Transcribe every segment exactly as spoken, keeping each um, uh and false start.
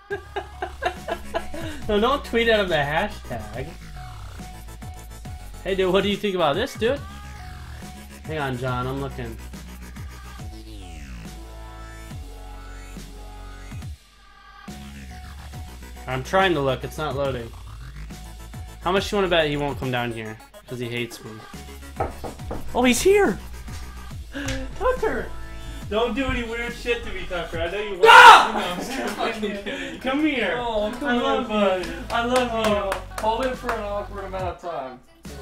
No, don't tweet out of the hashtag. Hey, dude, what do you think about this, dude? Hang on, John, I'm looking. I'm trying to look, it's not loading. How much do you want to bet he won't come down here? Because he hates me. Oh, he's here! Tucker! Don't do any weird shit to me, Tucker. I know you want ah! to. Come here. Oh, come I love on, you. I love you. Hold it for an awkward amount of time.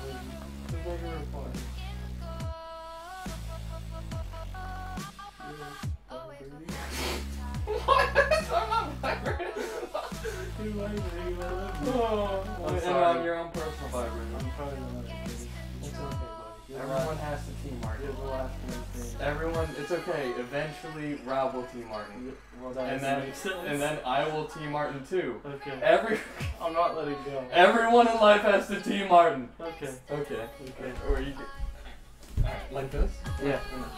What? I'm not vibrating. You vibrating, I love you. Oh, I'm and sorry. on your own personal vibrating. I'm probably not. It's okay, buddy. Everyone has to team Martin. You're the last one. Everyone, it's okay. Eventually, Rob will team Martin. Well, that And then, makes sense. and then I will team Martin too. Okay. Every, I'm not letting go. everyone in life has to team Martin. Okay. Okay. Okay. Or you can, alright, like this? Yeah.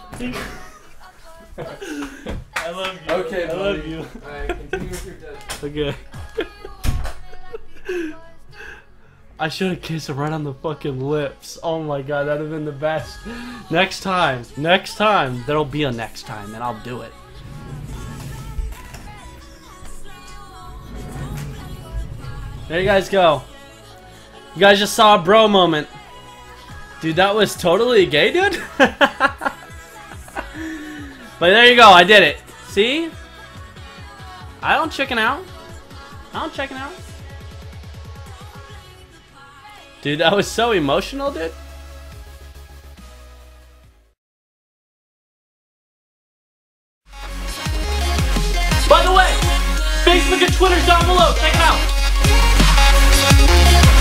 I love you. Okay, I buddy. love you. Alright, continue with your death. Okay. I should have kissed him right on the fucking lips. Oh my god, that'd have been the best. Next time, next time, there'll be a next time, and I'll do it. There you guys go. You guys just saw a bro moment. Dude, that was totally gay, dude. But there you go, I did it. See? I don't chicken out. I don't chicken out. Dude, that was so emotional, dude. By the way, Facebook and Twitter's down below. Check it out.